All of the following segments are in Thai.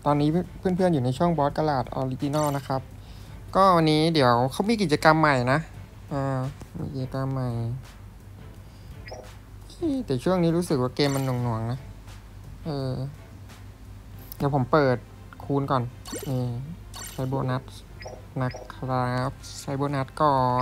ตอนนี้เพื่อนๆอยู่ในช่องบอสกลาดออริจินอลนะครับ ก็วันนี้เดี๋ยวเขามีกิจกรรมใหม่นะมีกิจกรรมใหม่แต่ช่วงนี้รู้สึกว่าเกมมันหน่วงๆนะเดี๋ยวผมเปิดคูณก่อนนี่ใช้โบนัสนะครับใช้โบนัสก่อน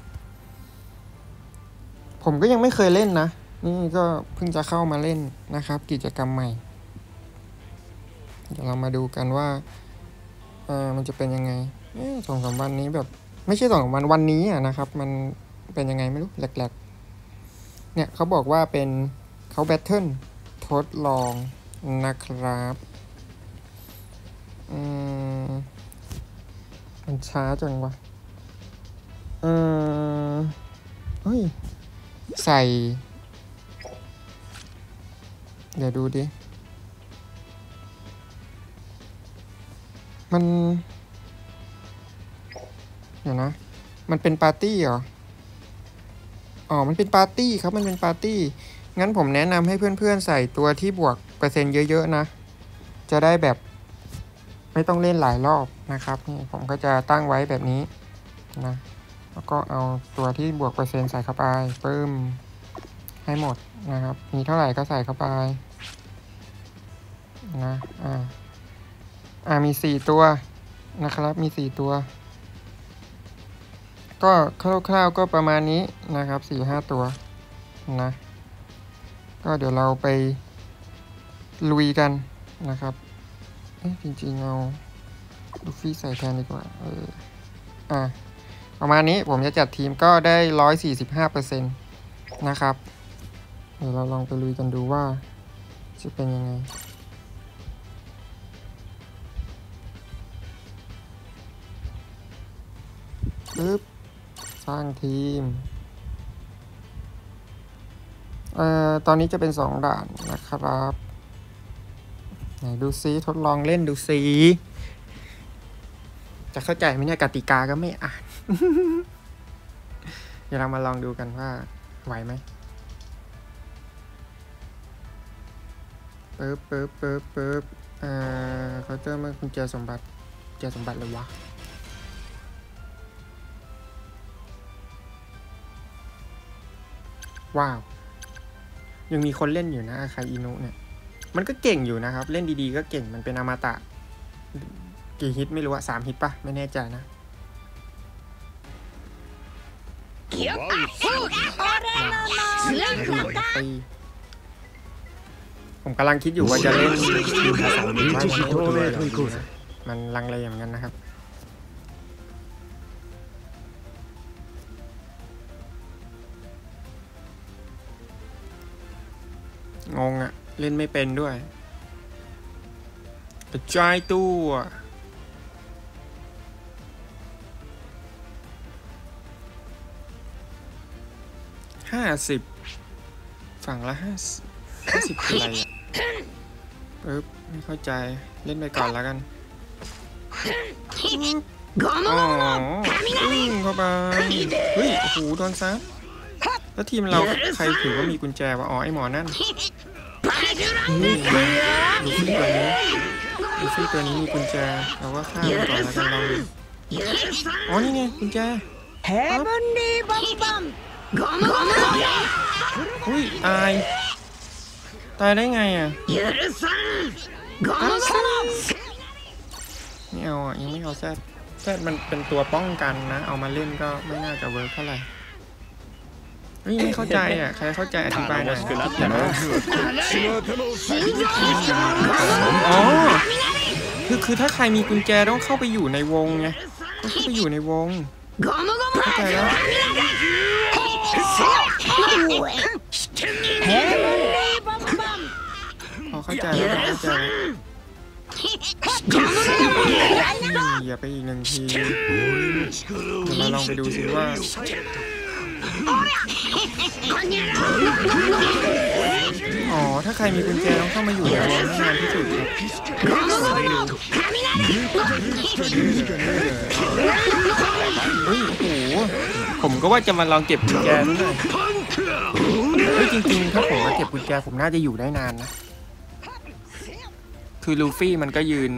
ผมก็ยังไม่เคยเล่นนะนี่ก็เพิ่งจะเข้ามาเล่นนะครับกิจกรรมใหม่เดี๋ยวเรามาดูกันว่ามันจะเป็นยังไง2-3 วันนี้แบบไม่ใช่2-3 วันนี้นะครับมันเป็นยังไงไม่รู้แหลกๆเนี่ยเขาบอกว่าเป็นเขาแบทเทิลทดลองนะครับมันช้าจังวะเฮ้ยใส่เดี๋ยวดูดิมันเดี๋ยวนะมันเป็นปาร์ตี้เหรอมันเป็นปาร์ตี้ครับมันเป็นปาร์ตี้งั้นผมแนะนำให้เพื่อนๆใส่ตัวที่บวกเปอร์เซ็นต์เยอะๆนะจะได้แบบไม่ต้องเล่นหลายรอบนะครับนี่ผมก็จะตั้งไว้แบบนี้นะแล้วก็เอาตัวที่บวกเปอร์เซ็นต์ใส่เข้าไปเพิ่มให้หมดนะครับมีเท่าไหร่ก็ใส่เข้าไปนะมี4ตัวนะครับมี4ตัวก็คร่าวๆก็ประมาณนี้นะครับ 4-5 ตัวนะก็เดี๋ยวเราไปลุยกันนะครับจริงๆเอาลูฟี่ใส่แทนดีกว่าประมาณนี้ผมจะจัดทีมก็ได้ 145% นะครับเดี๋ยวเราลองไปลุยกันดูว่าจะเป็นยังไงปึ๊บสร้างทีมตอนนี้จะเป็น2ด่านนะครับไหนดูซิทดลองเล่นดูซิจะเข้าใจไหมเนี่ยกติกาก็ไม่อ่าน เดี๋ยวเรามาลองดูกันว่าไหวไหมปึ๊บเขาเจอมากุญแจสมบัติเลยวะว้าวยังมีคนเล่นอยู่นะอาคาอินุเนี่ยมันก็เก่งอยู่นะครับเล่นดีๆก็เก่งมันเป็นอมตะกี่ฮิตไม่รู้อะ3 ฮิตปะไม่แน่ใจนะผมกำลังคิดอยู่ว่าจะเล่นทีม2 หรือว่าจะเล่นตัวมันลังเลเหมือนกันนะครับงงอะเล่นไม่เป็นด้วยกระจายตัว50ฝั่งละ50อะไรอ่ะไม่เข้าใจเล่นไปก่อนแล้วกันเข้าไปเฮ้ยโอ้โหโดนซับแล้วทีมเราใครถือว่ามีกุญแจวะไอหมอนั่นดูฟี่ตัวนี้มีกุญแจเราก็ฆ่ามันก่อนแล้วกันลองดูนี่ไงกุญแจเฮเวนลี่บัมบัมตายได้ไงอ่ะไม่เอายังไม่เอาแซดมันเป็นตัวป้องกันนะเอามาเล่นก็ไม่น่าจะเวิร์กเท่าไหร่ไม่เข้าใจอ่ะใครเข้าใจอธิบายหน่อยคือถ้าใครมีกุญแจต้องเข้าไปอยู่ในวงไงต้องเข้าไปอยู่ในวงเข้าใจแล้วเข้าใจแล้วอย่าไปอีก1 ทีเดี๋ยวเราลองไปดูสิว่าถ้าใครมีกุญแจต้องเข้ามาอยู่ในวงนานที่สุดครับผมก็ว่าจะมาลองเก็บกุญแจนิดหน่อยจริงๆถ้าผมมาเก็บกุญแจผมน่าจะอยู่ได้นานนะคือลูฟี่มันก็ยืน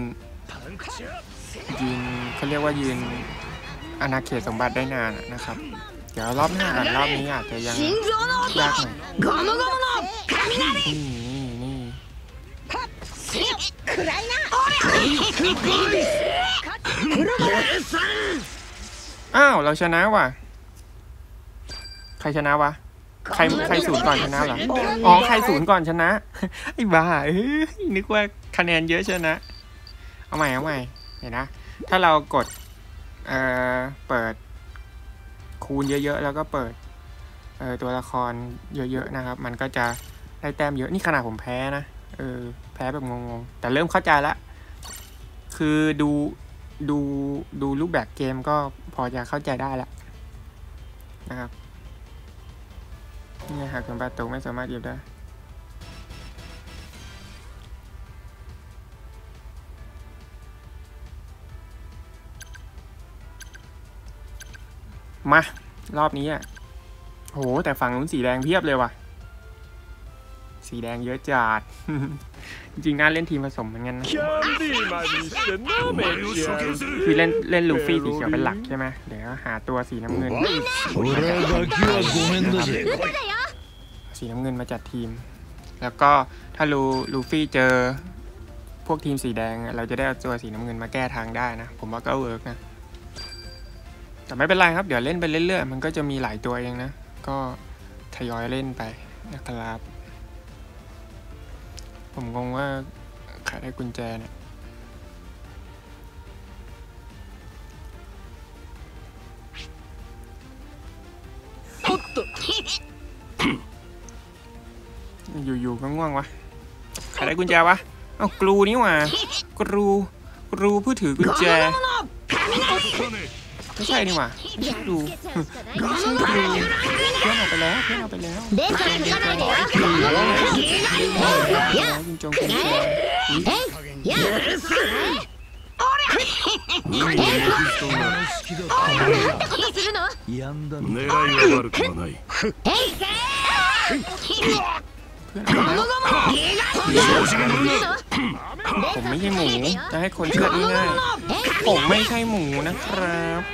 เขาเรียกว่ายืนอาณาเขตสมบัติได้นานนะครับเดี๋ยวรอบหน้ารอบนี้อาจจะยังยากหน่อยนี่อ้าวเราชนะว่ะใครชนะวะใครศูนย์ก่อนชนะเหรออ๋อใครศูนย์ก่อนชนะไอ้บ้านึกว่าคะแนนเยอะชนะเอาใหม่เห็นนะถ้าเรากดเปิดคูณเยอะๆแล้วก็เปิดตัวละครเยอะๆนะครับมันก็จะได้แต้มเยอะนี่ขนาดผมแพ้นะแพ้แบบงงๆแต่เริ่มเข้าใจละคือดูรูปแบบเกมก็พอจะเข้าใจได้แล้วนะครับนี่หากถึงประตูไม่สามารถหยิบได้มารอบนี้โหแต่ฝั่งนู้นสีแดงเพียบเลยว่ะสีแดงเยอะจัด จริงๆน่าเล่นทีมผสมเหมือนกันนะคือเล่นลูฟี่สีเขียวเป็นหลักใช่ไหมเดี๋ยวหาตัวสีน้ำเงินสีน้ำเงินมาจัดทีมแล้วก็ถ้าลูฟี่เจอพวกทีมสีแดงเราจะได้เอาตัวสีน้ำเงินมาแก้ทางได้นะผมว่าก็เวิร์กนะแต่ไม่เป็นไรครับเดี๋ยวเล่นไปเรื่อยๆมันก็จะมีหลายตัวเองนะก็ทยอยเล่นไปนะครับผมงงว่าใครได้กุญแจเนี่ยอยู่ๆก็ง่วงวะใครได้กุญแจวะเอ้ากรูนี่หว่ากรูผู้ถือกุญแจไม่ใช่นี่หว่าไม่ใช่ครูไม่ใช่ครูเพื่อนออกไปแล้วยิงจงกุญแจผมไม่ใช่หมูจะให้คนเชื่อง่ายๆผมไม่ใช่หมูนะครับ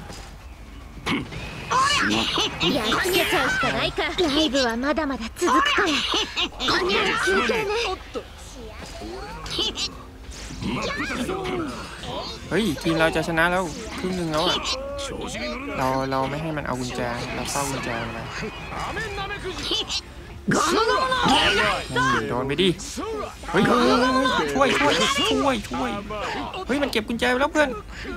やっつけちゃうしかないか。ライブはまだまだ続くから。休憩ね。 เฮ้ยทีมเราจะชนะแล้วครึ่งหนึ่งแล้วอ่ะเราไม่ให้มันเอากุญแจเราเฝ้ากุญแจไปโดนไปดิเฮ้ยช่วยเฮ้ยมันเก็บกุญแจไปแล้วเพื่อน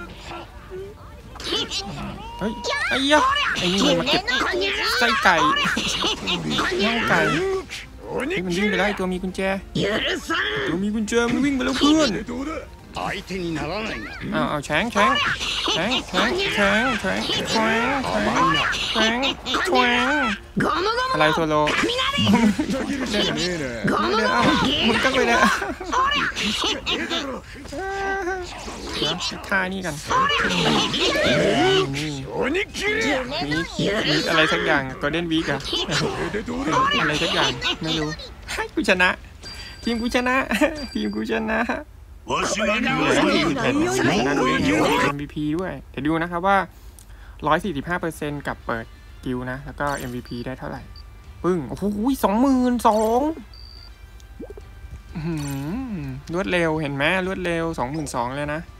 เฮ้ยไอ้นี่มันมาเก็บไส้ไก่น่องไก่มันวิ่งไปแล้วตัวมีกุญแจมันวิ่งไปแล้วเพื่อนเอาแฉงอะไรโซโลเดินมึงก็ไปแล้วท่านี่กันมีอะไรสักอย่างก็เด่นวีกอะอะไรสักอย่างไม่รู้กูชนะทีมกูชนะMVP ด้วยเดี๋ยวดูนะครับว่า 145% กับเปิดกิลนะแล้วก็ MVP ได้เท่าไหร่ปึ้งโอ้โห22,000รวดเร็วเห็นไหมรวดเร็ว 22,000เลยนะ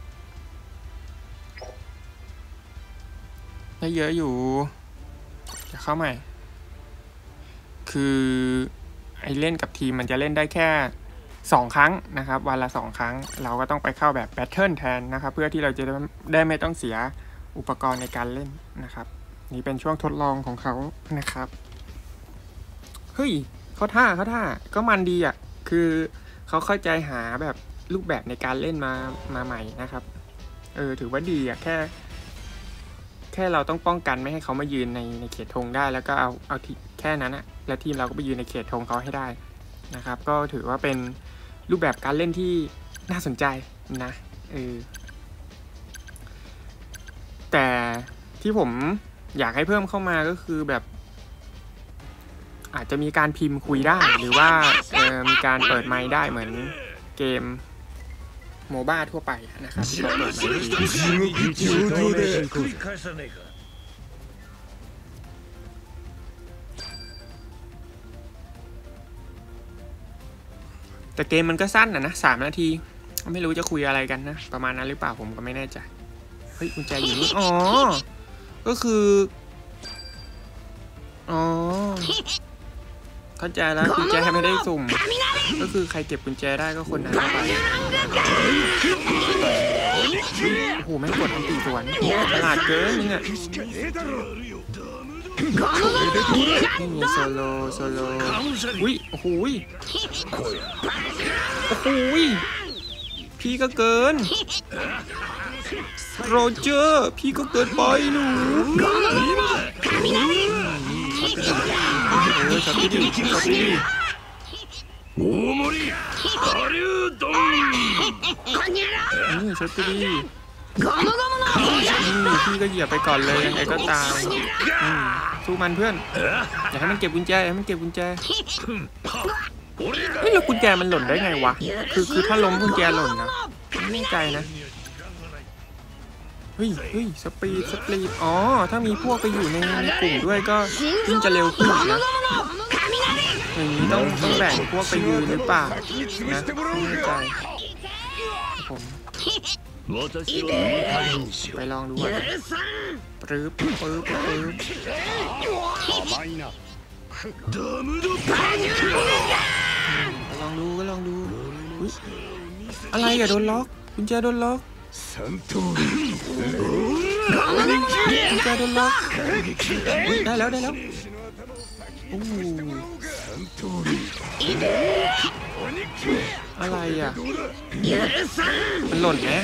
ได้เยอะอยู่จะเข้าใหม่คือไอเล่นกับทีมมันจะเล่นได้แค่2 ครั้งนะครับวันละ2 ครั้งเราก็ต้องไปเข้าแบบแบทเทิลแทนนะครับเพื่อที่เราจะได้ไม่ต้องเสียอุปกรณ์ในการเล่นนะครับนี่เป็นช่วงทดลองของเขานะครับเฮ้ยเขาท่าก็มันดีอ่ะคือเขาเข้าใจหาแบบรูปแบบในการเล่นมาใหม่นะครับถือว่าดีอ่ะแค่เราต้องป้องกันไม่ให้เขามายืนในเขตธงได้แล้วก็เอาแค่นั้นอ่ะแล้วทีมเราก็ไปยืนในเขตธงเขาให้ได้นะครับก็ถือว่าเป็นรูปแบบการเล่นที่น่าสนใจนะแต่ที่ผมอยากให้เพิ่มเข้ามาก็คือแบบอาจจะมีการพิมพ์คุยได้หรือว่ามีการเปิดไมค์ได้เหมือนเกมโมบ้าทั่วไปนะครับที่เราเปิดมาแต่เกมมันก็สั้นนะ3 นาทีไม่รู้จะคุยอะไรกันนะประมาณนั้นหรือเปล่าผมก็ไม่แน่ใจเฮ้ยกุญแจอยู่นี่อ๋อก็คืออ๋อเข้าใจแล้วกุญแจไม่ได้สุ่มก็คือใครเก็บกุญแจได้ก็คนนั้นไปโอ้โหแม่งกดอันตีสวนตลาดเกินนี่เนี่ยนี่มีโซโลอุ้ยโอ้โหพี่ก็เกินโรเจอร์พี่ก็เกินไปหนูช็อตดิโอ้ช็อตดิพี่ก็เหยียบไปก่อนเลยยังไงก็ตายสู้มันเพื่อนอย่าให้มันเก็บกุญแจเฮ้ยแล้วกุญแจมันหล่นได้ไงวะคือถ้าล้มกุญแจหล่นนะไม่แน่ใจนะเฮ้ยสปีดอ๋อถ้ามีพวกไปอยู่ในกลุ่มด้วยก็ยิ่งจะเร็วขึ้นนะอย่างนี้ต้องแบ่งพวกไปยืนหรือเปล่านะไม่แน่ใจผมไปลองดูก่อนปึ๊บลองดูอะไรอะโดนล็อกกุญแจโดนล็อกได้แล้วโอ้อะไรอ่ะมันหล่นไหม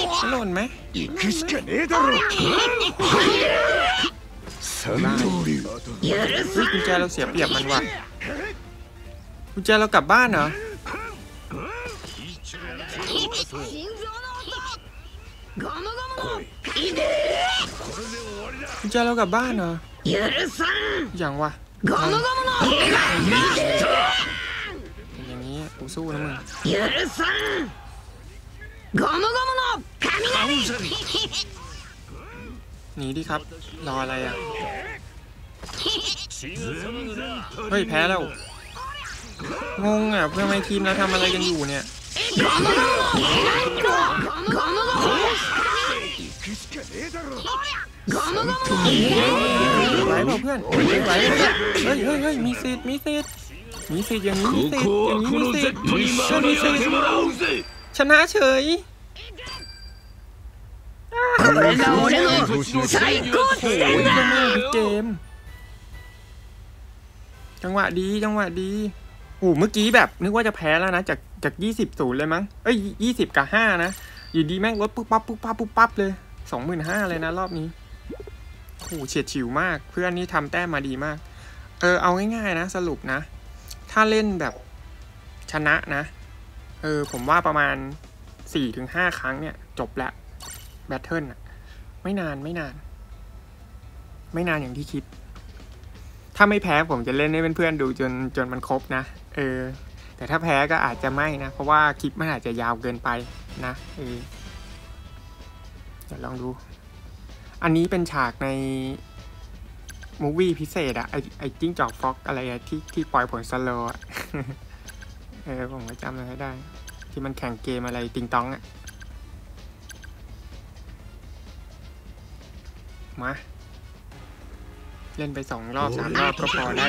กุญแจเราเสียเปรียบมันว่ะกุญแจเรากลับบ้านเหรอกุญแจเรากลับบ้านเหรออย่างวะอย่างนี้กูสู้นะมึงหนีดิครับรออะไรอ่ะเฮ้ยแพ้แล้วงงอ่ะเพื่อนไม่ทีมแล้วทำอะไรกันอยู่เนี่ยไหวเปล่าเพื่อนไหวเฮ้ยมีสิทธิ์อย่างนี้มีสิทธิ์ชนะเฉยเกมจังหวะดีโอ้เมื่อกี้แบบนึกว่าจะแพ้แล้วนะจาก20-0เลยมั้ง20 กับ 5นะอยู่ดีแม่งลดปุ๊บปั๊บเลย 25,000 เลยนะรอบนี้โอ้เฉียดฉิวมากเพื่อนนี่ทำแต้มมาดีมากเอาง่ายๆนะสรุปนะถ้าเล่นแบบชนะนะผมว่าประมาณ 4-5 ครั้งเนี่ยจบแล้วแบทเทิลอะไม่นานอย่างที่คิดถ้าไม่แพ้ผมจะเล่นให้เพื่อนๆดูจนมันครบนะแต่ถ้าแพ้ก็อาจจะไม่นะเพราะว่าคลิปมันอาจจะยาวเกินไปนะเดี๋ยวลองดูอันนี้เป็นฉากในมูฟวี่พิเศษอะไอจิ้งจอกฟ็อกอะไรอะที่ปล่อยผลสโลว์อะผมก็จำไม่ได้ที่มันแข่งเกมอะไรติงตองอะมาเล่นไป2 รอบ 3 รอบก็พอได้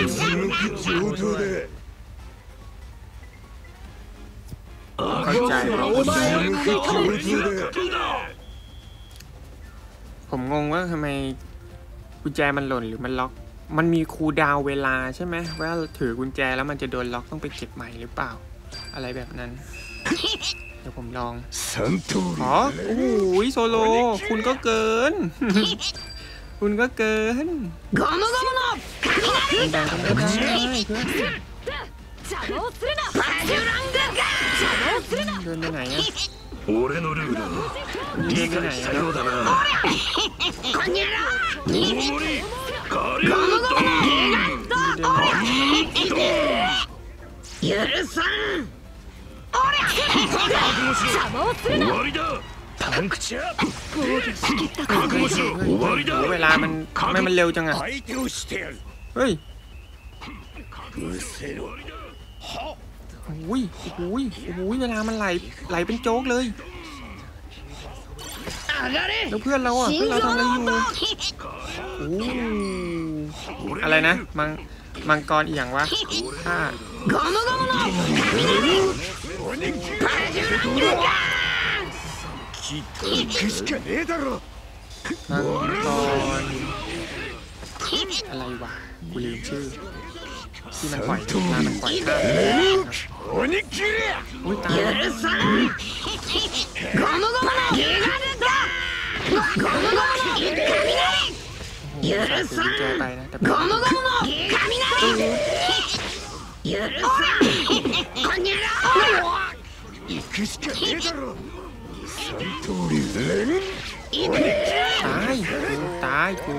เข้าใจผมงงว่าทำไมกุญแจมันหล่นหรือมันล็อกมันมีคูลดาวน์เวลาใช่ไหมว่าถือกุญแจแล้วมันจะโดนล็อกต้องไปเก็บใหม่หรือเปล่าอะไรแบบนั้นเดี๋ยวผมลองโอ้โหโซโลคุณก็เกินดังๆก็ไม่ได้เพื่อนเดินไปไหนอะ邪魔をするなパンクチャー防御しきったか覚悟しろ終わりだเวลามันเร็วจังอะ相手をしてやるเฮ้ยうるせえろอุ้ยเวลามันไหลเป็นโจ๊กเลยแล้วเพื่อนเราทำอะไรอยู่อะไรนะมังกรอีหยังวะฆ่าきっと行くしかねえだろมังกรอะไรวะกูลืมชื่อที่มันปล่อยข้าม鬼切れอุ้ยตายแล้ว許さんไปนะแต่行くしかねえだろ三刀流ตายกู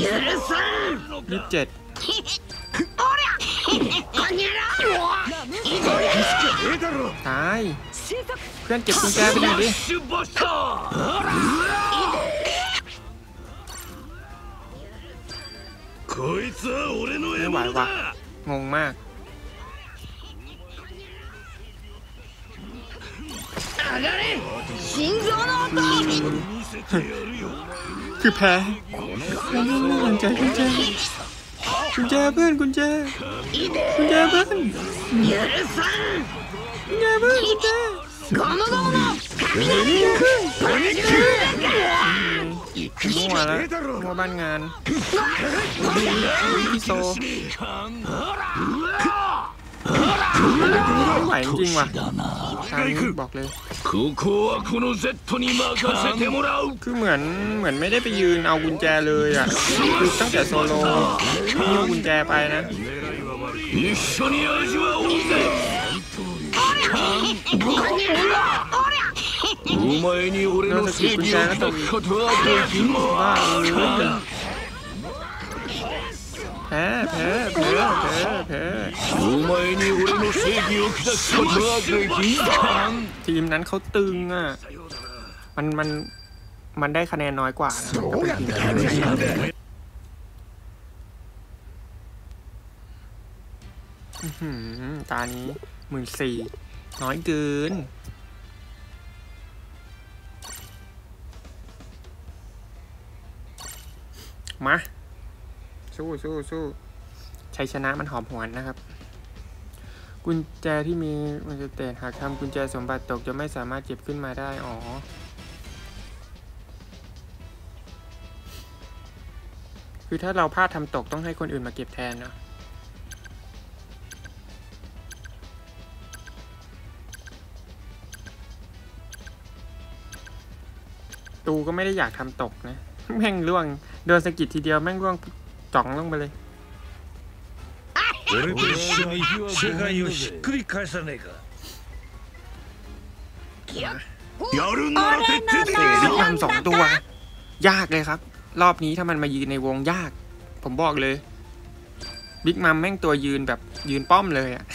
27ตายเพื่อนเก็บกุญแจไปหน่อยดิこいつは俺の獲物だงงมากคือแพ้กุญแจเพื่อนกุญแจเพื่อนมั่วแล้วมั่วบ้านงานพี่โซไม่ไหวจริงว่ะทางนี้บอกเลยここはこの Z に任せてもらうคือเหมือนไม่ได้ไปยืนเอากุญแจเลยอ่ะคือตั้งแต่โซโล่เอากุญแจไปนะ一緒に味わおうぜお前に俺の正義を砕くことはできんแพ้お前に俺の正義を砕くことはできんทีมนั้นเขาตึงอ่ะมันได้คะแนนน้อยกว่านะตานี้14,000น้อยเกินมาสู้ชัยชนะมันหอมหวนนะครับกุญแจที่มีมันจะเตะหากทำกุญแจสมบัติตกจะไม่สามารถเก็บขึ้นมาได้อ๋อคือถ้าเราพลาดทำตกต้องให้คนอื่นมาเก็บแทนเนาะตูก็ไม่ได้อยากทำตกนะแม่งล่วงโดนสะกิดทีเดียวแม่งล่วงจ่องลงไปเลย俺と一緒に世界をひっくり返さねえかやるなら徹底的にบิ๊กมัม2 ตัวยากเลยครับรอบนี้ถ้ามันมายืนในวงยากผมบอกเลยบิ๊กมัมแม่งตัวยืนแบบยืนป้อมเลยอ่ะ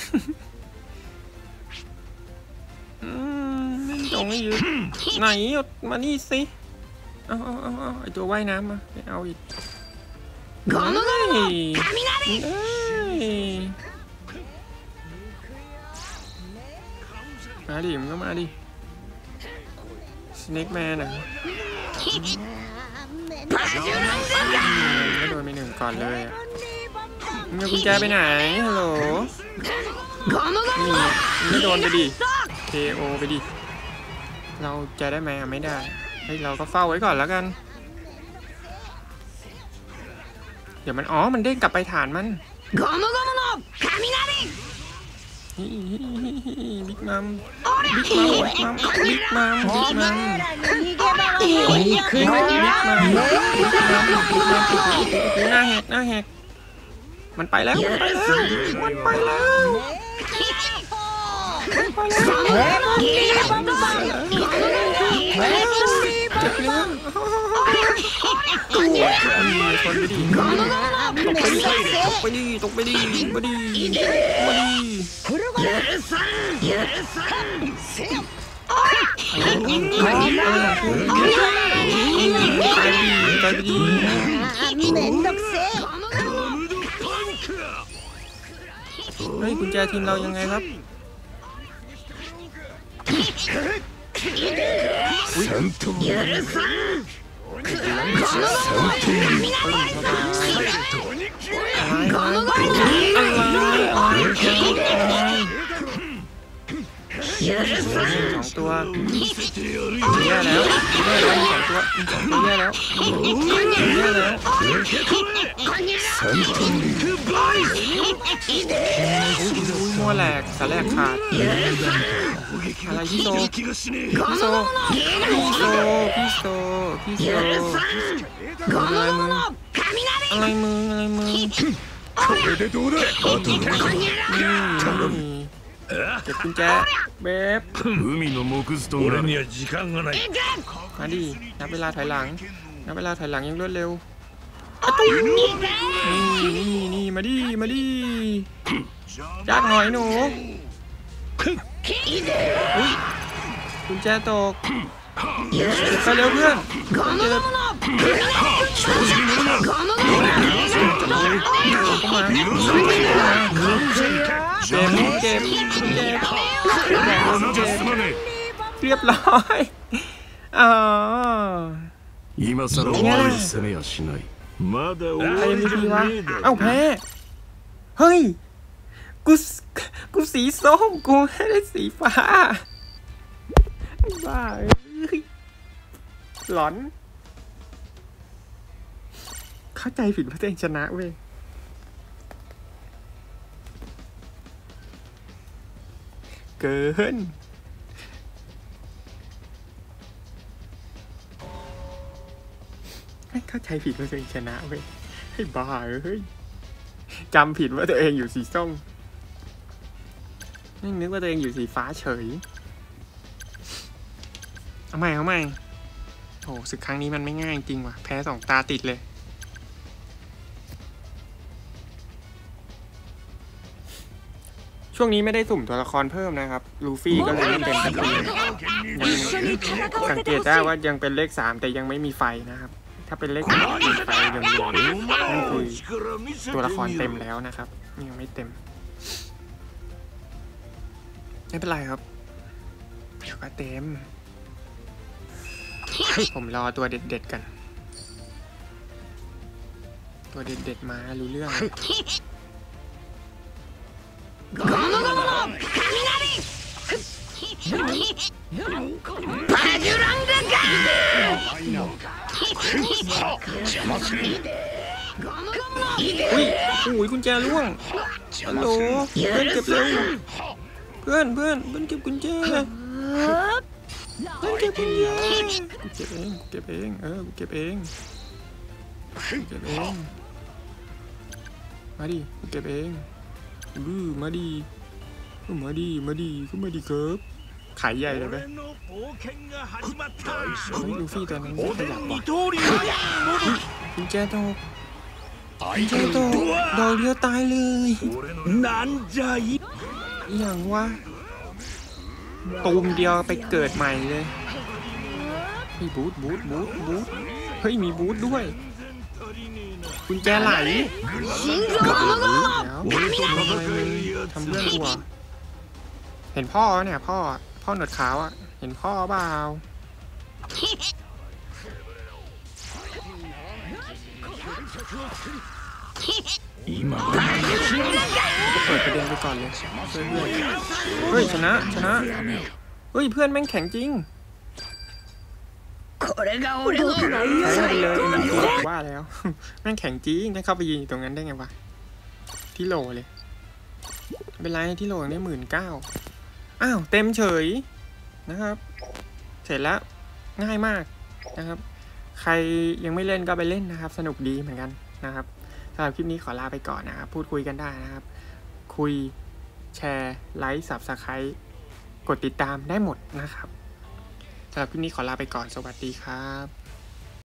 ตรงนี้ยืนไหนมานี่สิเอาไอตัวว่ายน้ำมาไปเอาอีกมาดิมันก็มาดิสเน็กแมนอ่ะก็โดนไป1ก่อนเลยอ่ะมึงเอากุญแจไปไหนฮัลโหลนี่ไม่โดนไปดิ KO ไปดิเราจะได้ไหมไม่ได้เราก็เฝ้าไว้ก่อนแล้วกันเดี๋ยวมันเด้งกลับไปฐานมันบิ๊กมัมหน้าแหกมันไปแล้วเจ็บเลยคนไปดิตกไปดิตกไปดิมาดิมาดิตายไปดิめんどくせえเฮ้ยกุญแจทีมเรายังไงครับสองตัวแย่แล้วสองตัวแย่แล้วมัวแหลกสาแหลกขาดอะไรพี่โซอะไรมึงเก็บกุญแจเบบ俺には時間がないมาดินับเวลาถอยหลังยังรวดเร็วนี่มาดิยากหน่อยหนูกุญแจตกไปเร็วเพื่อนเจ็บเรียบร้อย今さら終わり攻めやしないまだ終わりじゃねえだเอ้าแพ้เฮ้ยกูสีส้มกูไม่ได้สีฟ้าบ้าหลอนเข้าใจผิดว่าตัวเองชนะเว้ยเกินเข้าใจผิดว่าตัวเองชนะเว้ยให้บ้าเฮ้ยจำผิดว่าตัวเองอยู่สีส้มนึกว่าตัวเองอยู่สีฟ้าเฉยเอาใหม่โอ้ศึกครั้งนี้มันไม่ง่ายจริงว่ะแพ้2 ตาติดเลยช่วงนี้ไม่ได้สุ่มตัวละครเพิ่มนะครับลูฟี่ก็เลยไม่เต็มสตรีมสังเกตได้ว่ายังเป็นเลข3แต่ยังไม่มีไฟนะครับถ้าเป็นเลข3มีไฟเดิมๆนั่นคือตัวละครเต็มแล้วนะครับยังไม่เต็มไม่เป็นไรครับเดี๋ยวก็เต็มผมรอตัวเด็ดๆกันตัวเด็ดๆมารู้เรื่องอุ้ยกุญแจล่วงฮัลโหลเพื่อนเก็บเร็วเพื่อนเก็บกุญแจกูเก็บเองกูเก็บเองมาดิกูเก็บเองมาดิครับขายใหญ่เลยไหมลูฟี่ตัวนั้นขยับว่ะกุญแจตกดอกเดียวตายเลยอย่างวะตูมเดียวไปเกิดใหม่เลยมีบูทเฮ้ยมีบูทด้วยกุญแจไหลทำเรื่องกูอ่ะเห็นพ่อเนี่ยพ่อหนวดขาวอ่ะเห็นพ่อเปล่าเปิดประเด็นไปก่อนเลยเฮ้ยชนะเฮ้ยเพื่อนแม่งแข็งจริงว่าแล้วแม่งแข็งจริงได้เข้าไปยืนอยู่ตรงนั้นได้ไงวะที่โหลเลยเป็นไรที่โหลนี่19,000อ้าวเต็มเฉยนะครับเสร็จแล้วง่ายมากนะครับใครยังไม่เล่นก็ไปเล่นนะครับสนุกดีเหมือนกันนะครับสำหรับคลิปนี้ขอลาไปก่อนนะครับพูดคุยกันได้นะครับคุยแชร์ไลค์Subscribeกดติดตามได้หมดนะครับสำหรับคลิปนี้ขอลาไปก่อนสวัสดีครับ